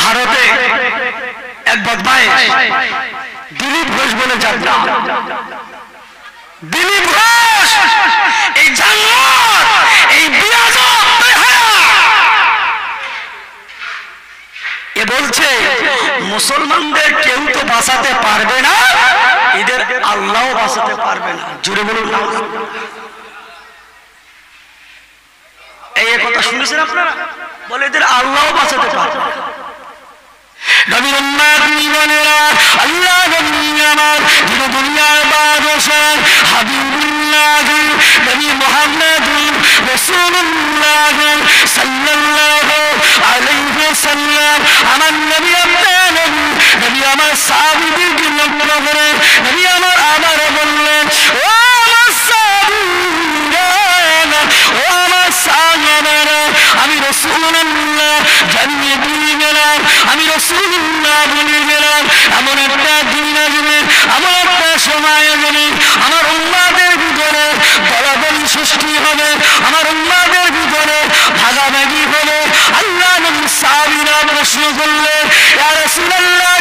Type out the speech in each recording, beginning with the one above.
ভারতে এক বদমাইশ দিলীপ ঘোষ বলে যাত্রা, দিলীপ ঘোষ এই জানোয়ার, এই বিয়াদব বেহায়া, এ বলছে মুসলমানদের কেউ তো বাঁচাতে পারবে না, এদের আল্লাহ বাঁচাতে পারবে না। জোরে বলুন না। এই কথা শুনেছেন আপনারা? বলে এদের আল্লাহ বাঁচাতে পারবে না। নবীর উম্মত জীবনেরা আল্লাহ নবী আমার যিনি দুনিয়ার বাদশাহ হাবিবুল্লাহ নবী মুহাম্মদ রাসূলুল্লাহ সাল্লাল্লাহু আলাইহি ওয়াসাল্লাম আমার নবী আপনার নবী আমার সাহাবীদেরকে লক্ষ্য করে নবী আমার বললেন, ও আমার সাহাবীরা, ও আমার সাহাবারা, আমি রাসূলুল্লাহ জানিয়ে দিয়ে গেলাম, আমি রাসূলুল্লাহ বলে গেলাম, এমন একটা দিন আসবে, এমন একটা সময় আসবে, আমার উম্মতের ভিতরে দলাদলি সৃষ্টি হবে, আমার উম্মতের ভিতরে ভাগাভাগি হবে। আল্লাহ নবী সাহাবীরা প্রশ্ন করলেন, ইয়া রাসূলুল্লাহ,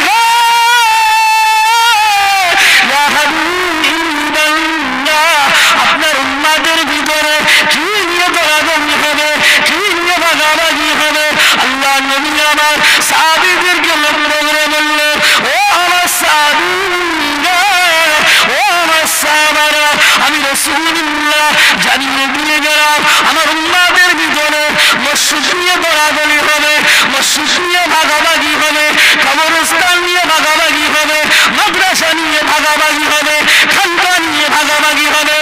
ইয়া হাবিবাল্লাহ, আপনার উম্মতের ভিতরে কি নিয়ে দলাদলি হবে, কি নিয়ে ভাগাভাগি হবে? আল্লাহ নবী আমার সাহাবীদেরকে লক্ষ্য করে বললেন, ও আমার সাহাবীরা, ও আমার সাহাবারা, আমি রাসূলুল্লাহ জানিয়ে দিয়ে গেলাম, আমার উম্মতের ভিতরে মসজিদ নিয়ে দলাদলি হবে, মসজিদ নিয়ে ভাগাভাগি হবে, কবরস্থান নিয়ে ভাগাভাগি হবে, মাদ্রাসা নিয়ে ভাগাভাগি হবে, খানকা নিয়ে ভাগাভাগি হবে।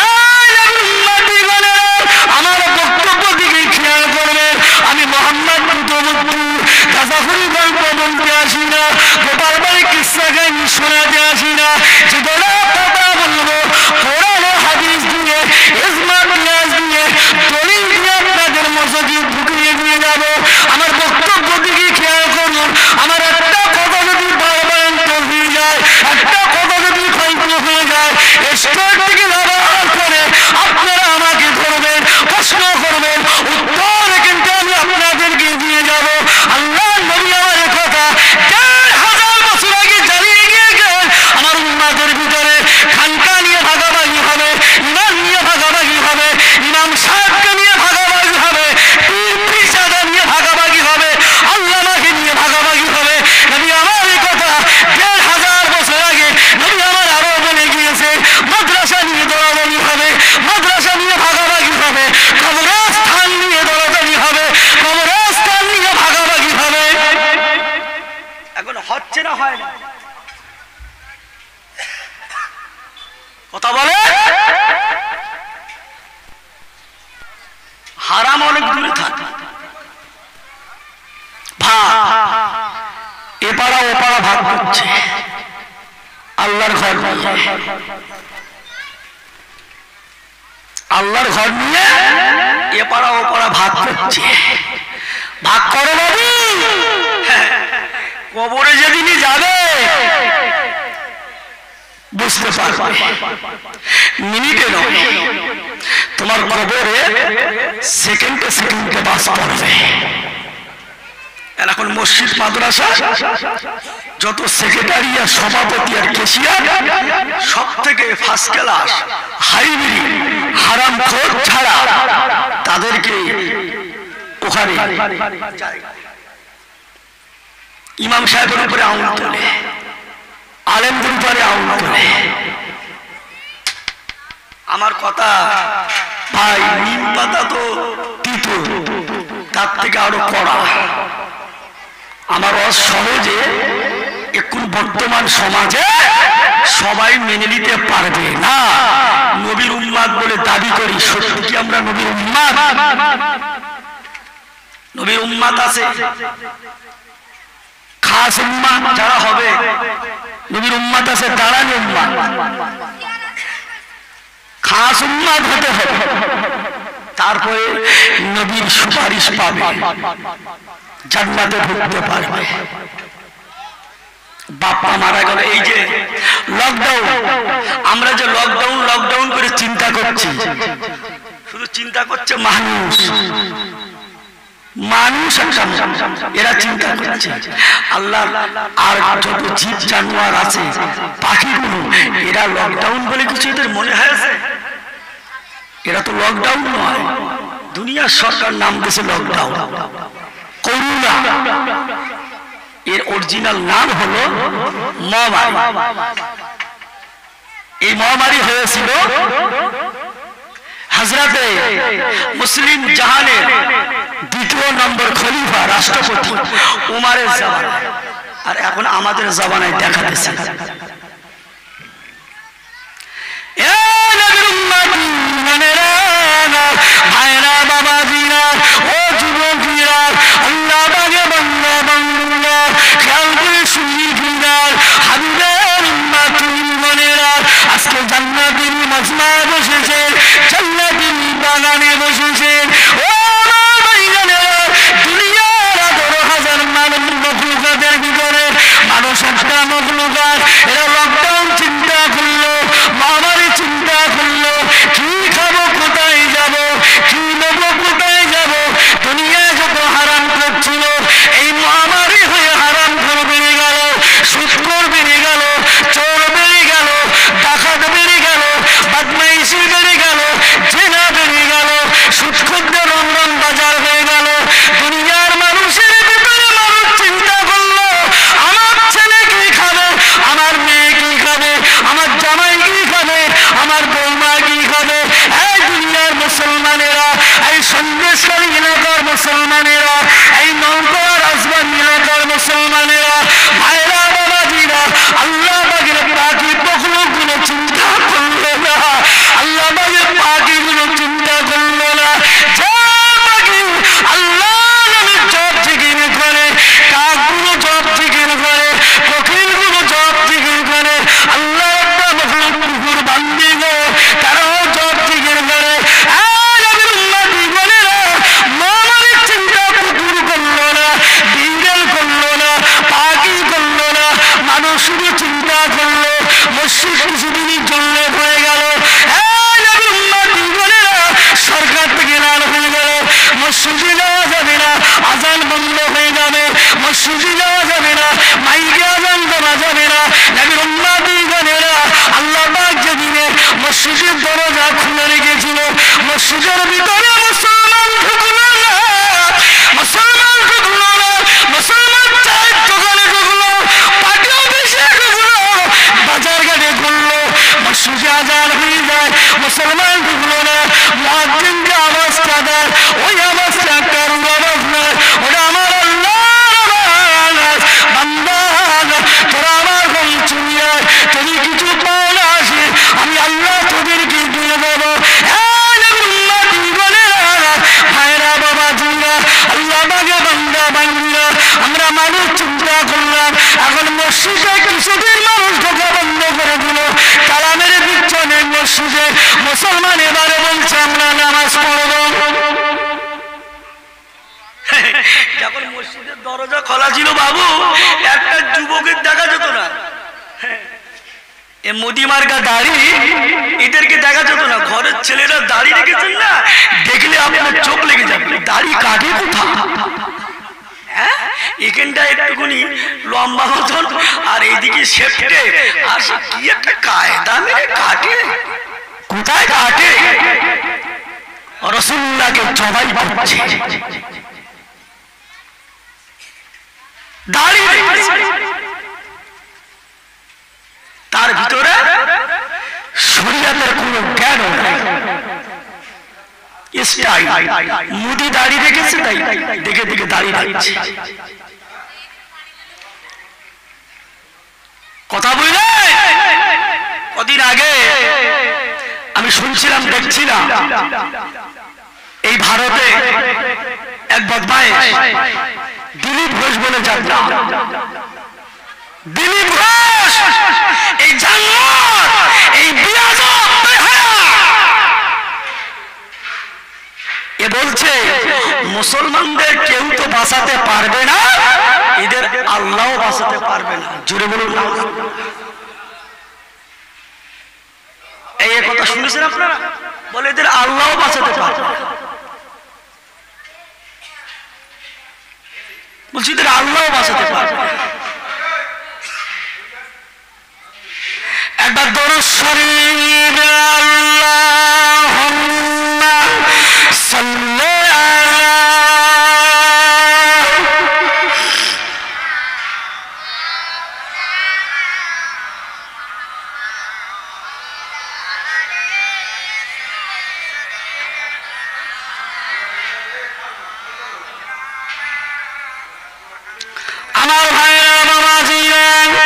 আমার বক্তব্য দিকে খেয়াল করবেন, আমি মোহাম্মদ গাজাফুরি গল্প বলতে আসি না, গোপাল বাড়ি কিসা কাহিনী শোনাতে আসি না, যেগুলো কথা বলবো কোরআন ও হাদিস দিয়ে, ইজমা কিয়াস দিয়ে, দলিল দিয়ে আপনাদের মসজিদ ঢুকিয়ে দিয়ে যাব। আমার বক্তব্য দিকে খেয়াল করুন, আমার একটা কথা যদি বারবার হয়ে যায়, একটা কথা যদি ক্ষয়িত হয়ে যায়, স্টোর থেকে ব্যবহার করে আপনারা আমাকে ধরবেন, প্রশ্ন করবেন, উত্তর কিন্তু আমি আপনাদেরকে দিয়ে যাব। আল্লাহ নবী আমার কথা ১,৫০০ বছর আগে জানিয়ে গিয়ে গেলেন, আমার উম্মতের ভিতরে খানকা নিয়ে ভাগাভাগি হবে, ইমাম নিয়ে ভাগাভাগি হবে, ইমাম সাহেবকে নিয়ে ভাগাভাগি হবে, পীর পিরজাদা নিয়ে ভাগাভাগি হবে, আল্লামাকে নিয়ে ভাগাভাগি হবে। নবী আমার এই কথা ১,৫০০ বছর আগে নবী আমার আরো বলে গিয়েছে, মাদ্রাসা নিয়ে দলাদলি হবে, মাদ্রাসা নিয়ে ভাগাভাগি হবে, কবরস্থান নিয়ে দলাদলি হবে, কবরস্থান নিয়ে ভাগাভাগি হবে। এখন হচ্ছে না হয় না? কথা বলে। হারাম অনেক দূরে থাকে, এপাড়া ওপাড়া ভাগ করছে আল্লাহর ঘর, আল্লাহর ঘর নিয়ে এপাড়া ওপাড়া ভাগ করছে। ভাগ করো বাবু, কবরে যেদিনই যাবে বুঝতে পারবে, মিনিটে নয়, তোমার কবরে সেকেন্ডে সেকেন্ডে বাস পড়বে। এখন মসজিদ মাদ্রাসা যত সেক্রেটারি আর সভাপতি আর কেশিয়ার সব থেকে ফার্স্ট ক্লাস হাইব্রিড হারামখোর ছাড়া তাদেরকে ওখানে ইমাম সাহেবের উপরে আঙুল তোলে, আলেমদের উপরে আঙুল তোলে। আমার কথা ভাই, নিম পাতা তো তিতো, তার থেকে আরো কড়া। আমার সহজে এখন বর্তমান সমাজে সবাই মেনে নিতে পারবে না। নবীর উম্মাত বলে দাবি করি, সত্যি কি আমরা নবীর উম্মাত? নবীর উম্মাত আছে, খাস উম্মাত যারা হবে, নবীর উম্মাত আছে, দাঁড়ানি উম্মাত। খাস উম্মাত হতে হবে, তারপরে নবীর সুপারিশ পাবে, জান্নাতে ঢুকতে পারবে। বাপ্পা মারা গেল, এই যে লকডাউন, আমরা যে লকডাউন করে চিন্তা করছি, শুধু চিন্তা করছে মানুষ, মানুষ একটা, এরা চিন্তা করছে আল্লাহ আর যত জীব জানোয়ার আছে পাখিগুলো, এরা লকডাউন বলে কিছু এদের মনে হয়েছে? এরা তো লকডাউন নয়, দুনিয়ার সরকার নাম দিয়েছে লকডাউন, করোনা। এর অরিজিনাল নাম হলো মহামারী। এই মহামারী হয়েছিল হযরতে মুসলিম জাহানের দ্বিতীয় নম্বর খলিফা রাষ্ট্রপতি উমারের জামানায়, আর এখন আমাদের জামানায় দেখা দিচ্ছে। ভাইরা বাবাজিরা ও যুবকেরা, আল্লাহ বাগে বান্দা বান্দা খেয়াল করে শুনি ফিরার হাবিবের উম্মতুল মনেরা, আজকে জান্নাতের মাজমায় বসেছে, জান্নাতের বাগানে বসেছে। ও আমার ভাইজানেরা, দুনিয়ার ১৮,০০০ মানব মখলুকাতের ভিতরে মানুষ একটা মখলুকাত। এরা লকডাউন চিন্তা করলো, মহামারী চিন্তা করলো, কি খাবো, কোথায় যাবো, কি নেবো, কোথায় যাবো। দুনিয়ায় যত হারাম করছিল, এই মহামারী হয়ে হারাম করে বেড়ে গেল, সুদখোর বেড়ে গেল, চোর বেড়ে গেল, ডাকাত বেড়ে গেল, বদমাইশি বেড়ে গেল, জেনা বেড়ে গেল, সুদখোরদের রমরম বাজার হয়ে গেল। দুনিয়ার মানুষের ভিতরে মানুষ চিন্তা করলো, আমার ছেলে কি খাবে, আমার মেয়ে কি খাবে, আমার জামাই কি খাবে, আমার বৌমা কি খাবে। এই দুনিয়ার মুসলমানেরা, এই সন্দেশকারী এলাকার মুসলমানেরা, এই নৌকা রাজবাড়ী এলাকার মুসলমানেরা, ভাইরা বাবাজিরা, আল্লাহ পাকের পাখি পখলগুলো চিন্তা করলো না, আল্লাহ পাকের পাখিগুলো চিন্তা করলো না। যে পাখি আল্লাহ নামে জব জিকির করে, কাকগুলো জব জিকির করে, কোকিলগুলো জব জিকির করে, আল্লাহ একটা মখলুক কুকুর বান্দি গো, তারাও জব জিকির করে। মহামারীর চিন্তা কুকুর করলো না, বিড়াল করলো না, পাখি করলো না, মানুষ শুধু চিন্তা করলো। মসজিদ কিছুদিনের জন্য হয়ে গেল, সরকার থেকে লাল হয়ে গেল, মসজিদে যাওয়া যাবে না, আজান বন্ধ হয়ে যাবে, মসজিদে যাওয়া যাবে না, মাইকে আজান দেওয়া যাবে না। নবীর উম্মতিগণেরা, আল্লাহ পাক যেদিনে মসজিদের দরজা খুলে রেখেছিল, মসজিদের ভিতরে মুসলমান ঢুকলো না, মুসলমান ঢুকলো না, মুসলমান চায়ের দোকানে ঢুকলো, পার্টি অফিসে ঢুকলো, বাজার ঘাটে ঘুরলো, মসজিদে আজান হয়ে যায়, মুসলমান ঢুকলো না। মুয়াজ্জিন যে আওয়াজটা দেয়, ওই আওয়াজটা কার আওয়াজ নয়, ওটা আমার আল্লাহর আওয়াজ। বান্দা, তোরা আমার ঘুম চুরিয়ে যদি কিছু পাও না আসে, আমি আল্লাহ তোদেরকে দিয়ে দেবো। ভাইরা বাবাজিরা, আল্লাহ বাগে বান্দা বান্দিরা, আমরা মানুষ চিন্তা করলাম, এখন মসজিদে কিছুদিন মানুষ ঢোকা বন্ধ করে দিল, তালা মেরে দিচ্ছে নেই মসজিদে। মুসলমান এবারে বলছে আমরা নামাজ পড়ব। যখন মসজিদের দরজা খোলা ছিল বাবু, একটা যুবকের দেখা যেত না, এ মোদি মার্কা দাড়ি, এদেরকে দেখা যেত না। ঘরের ছেলেরা দাড়ি রেখেছেন না, দেখলে আপনার চোখ লেগে যাবে, দাড়ি কাটে কোথায়? হ্যাঁ, এখানটা একটুখানি লম্বা মতন, আর এইদিকে সেফটে, আর সে কি একটা কায়দা মেরে কাটে, কোথায় কাটে? রাসূলুল্লাহকে জবাই করছে, দাড়ি রেখেছে, তার ভিতরে শরীয়তের কোনো জ্ঞান নাই। মুদি দাড়ি রেখেছে, তাই দেখে দেখে দাড়ি রাখছে। কথা বললে কদিন আগে আমি শুনছিলাম, দেখছিলাম, এই ভারতে এক বদমাইশ দিলীপ ঘোষ বলে যার নাম, দিলীপ ঘোষ, এই জানোয়ার, এই বিয়াদব বেহায়া, এ বলছে মুসলমানদের কেউ তো বাঁচাতে পারবে না, এদের আল্লাহ বাঁচাতে পারবে না। জোরে বলুন না। এই কথা শুনেছেন আপনারা? বলে এদের আল্লাহ বাঁচাতে পারবে না। বলছি তোর আল্লাহও বাঁচাতে পারবে। একবার দরুদ শরীফ আল্লাহুম্মা সাল্লি আলা আমার ভাইরা বাবাজিরা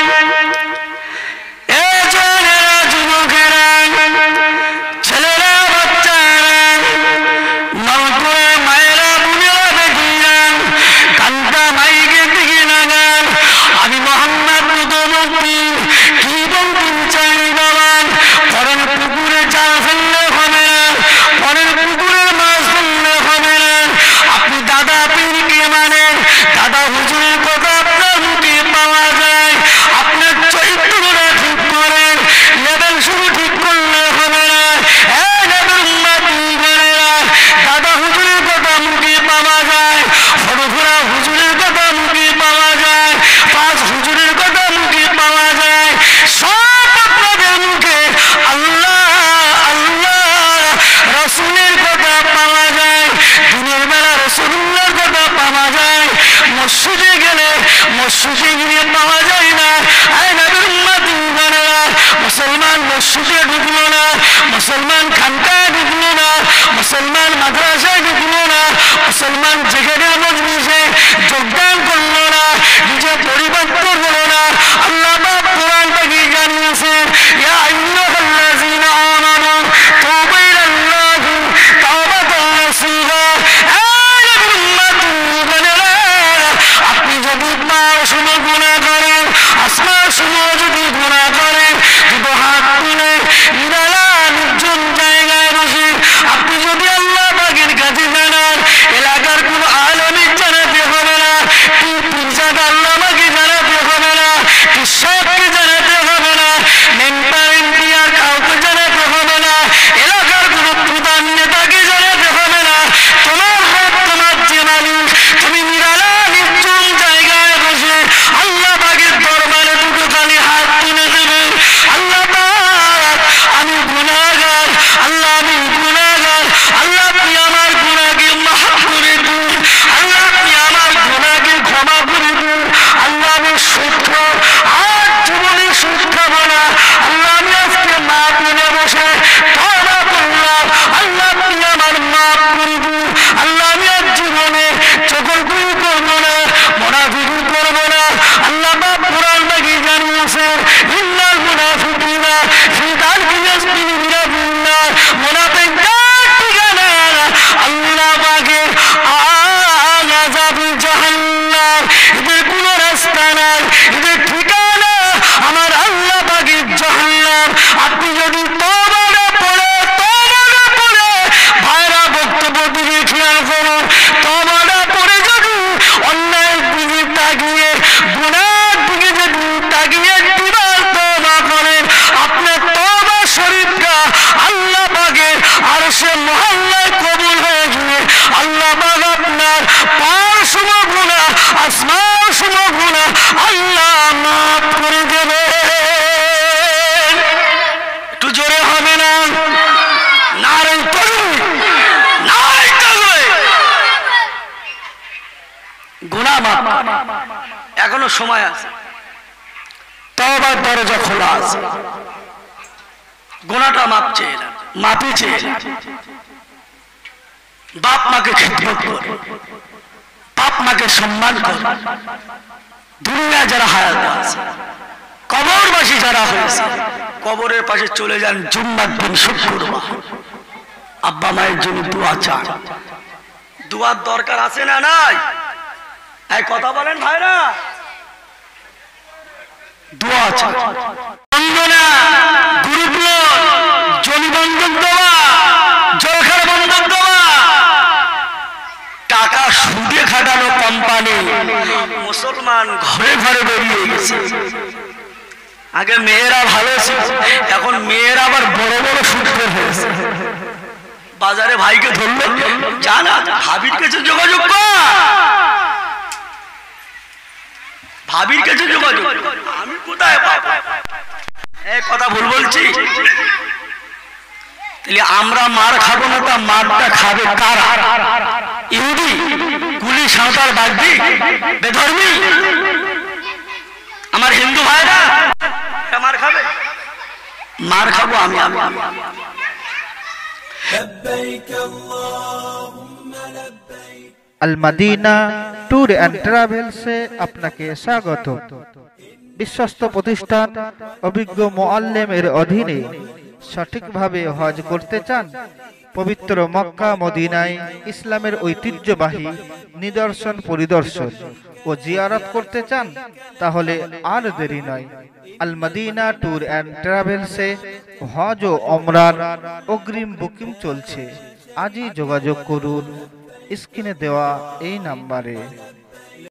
মসজিদে গেলে মসজিদে গিয়ে পাওয়া যায় না। মুসলমান মসজিদে ঢুকলো না, মুসলমান খানকায় ঢুকলো না, মুসলমান মাদ্রাসায় ঢুকলো না, মুসলমান যেখানে মজলিসে যোগদান করলো না, নিজে পরিবর্তন হলো না। আল্লাহ পাক কোরআন থেকে জানিয়েছেন ইয়া আইয়ুহাল্লাযীনা আমানু তুবু ইলাল্লাহি তাওবাতান নাসুহা। আপনি যদি পাঁচ সময় গুনাহ করেন, আসমান সময় যদি গুনাহ করেন, দুটো হাত তুলে নিরালা নির্জন জায়গায় বসে আপনি যদি আল্লাহ পাকের কাছে জানান, এলাকার কোন আলেমকে জানাতে হবে না, পীরজাদা আল্লামাকে জানাতে হবে না, কৃষককে জানাতে হবে না, মেম্বার এমপি আর কাউকে জানাতে হবে না, এলাকার কোন প্রধান নেতাকে জানাতে হবে না। তোমার হাত তোমার যে মানুষ, তুমি নিরালা নির্জন জায়গায় বসে আল্লাহ পাকের দরবারে দুটো খালি হাত তুলে দেবে। আল্লাহ পাক আমি গুনাহগার, আল্লাহ আমি গুনাহগার, আল্লাহ আপনি আমার গুনাহকে মাফ করে দিন, আল্লাহ আপনি আমার গুনাহকে ক্ষমা করে দিন। আল্লাহ আমি সুদখোর, আর জীবনে সুদ খাবো না। আল্লাহ আমি আজকে মাপ নিয়ে বসে তওবা করলাম, আল্লাহ আপনি আমার মাপ করে দিন। আল্লাহ আমি আর জীবনে চগলখুরি করবো না, মুনাফিকি করবো না। আল্লাহ পাক কোরআন থেকে জানিয়েছেন ইন্নাল মুনাফিকিনা ফি দারকি আসফালিন মিনান, মুনাফিকদের ঠিকানা আল্লাহ পাকের আযাবে জাহান্নাম। এদের কোনো রাস্তা নাই, এদের ঠিকানা আমার আল্লাহ পাকের জাহান্নাম। আপনি যদি তওবা না পড়ে ভাইরা বক্তব্য দিকে খেয়াল করুন, তওবা না পড়ে যদি অন্যায়ের দিকে তাকিয়ে গুনাহের দিকে যদি তাকিয়ে একবার তওবা করেন, আপনার তওবা শরীফটা আল্লাহ পাকের আরশে মহল্লায় কবুল হয়ে যাবে। আল্লাহ পাক আপনার পাঁচশো গুনাহ, আসমানশো গুনাহ আল্লাহ মাফ করে দেবে। একটু জোরে হবে না? নারে তাকবীর, নারে তাকবীর। গুনাহ মাফ, এখনো সময় আছে, তওবার দরজা খোলা আছে। গুনাহটা মাপ চেয়ে এলেন, মাপি চেয়ে এলেন। বাপ মাকে খিদমত করে, বাপ মাকে সম্মান করে, দুনিয়া যারা হায়াত আছে, কবরবাসী যারা হয়েছে, কবরের পাশে চলে যান জুম্মার দিন শুক্রবার, আব্বা মায়ের জন্য দোয়া চান। দোয়ার দরকার আছে না নাই? এই কথা বলেন ভাইরা, দোয়া চান। বন্দনা, গুরুপ্রণ, জলিবন্ধন দেওয়া, জলখার বন্ধন দেওয়া, টাকা সুদে খাটানো কোম্পানি মুসলমান ঘরে ঘরে বেরিয়ে গেছে। আগে মেয়েরা ভালো ছিল, এখন মেয়েরা আবার বড় বড় সুদখোর হয়েছে। বাজারে ভাইকে ধরলো, জানা ভাবির কাছে যোগাযোগ কর, ভাবির কাছে যোগাযোগ, আমি কোথায় পাবো? এই কথা ভুল বলছি? তাহলে আমরা মার খাবো না, তা মারটা খাবে কারা? ইহুদি, কুলি, সাঁওতাল, বাগদি, বেধর্মী? আমার হিন্দু ভাইরা মার খাবে? মার খাবো আমি। আল মদিনা ট্যুর অ্যান্ড ট্রাভেলসে আপনাকে স্বাগত। বিশ্বস্ত প্রতিষ্ঠান, অভিজ্ঞ মুআল্লিমের অধীনে সঠিকভাবে হজ করতে চান? পবিত্র মক্কা মদিনায় ইসলামের ঐতিহ্যবাহী নিদর্শন পরিদর্শন ও জিয়ারত করতে চান? তাহলে আর দেরি নয়। আল মদিনা ট্যুর অ্যান্ড ট্রাভেলসে হজ ও ওমরার অগ্রিম বুকিং চলছে। আজই যোগাযোগ করুন স্ক্রিনে দেওয়া এই নাম্বারে।